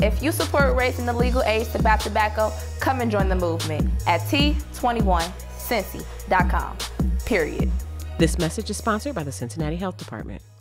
If you support raising the legal age to buy tobacco, come and join the movement at T21Cincy.com. Period. This message is sponsored by the Cincinnati Health Department.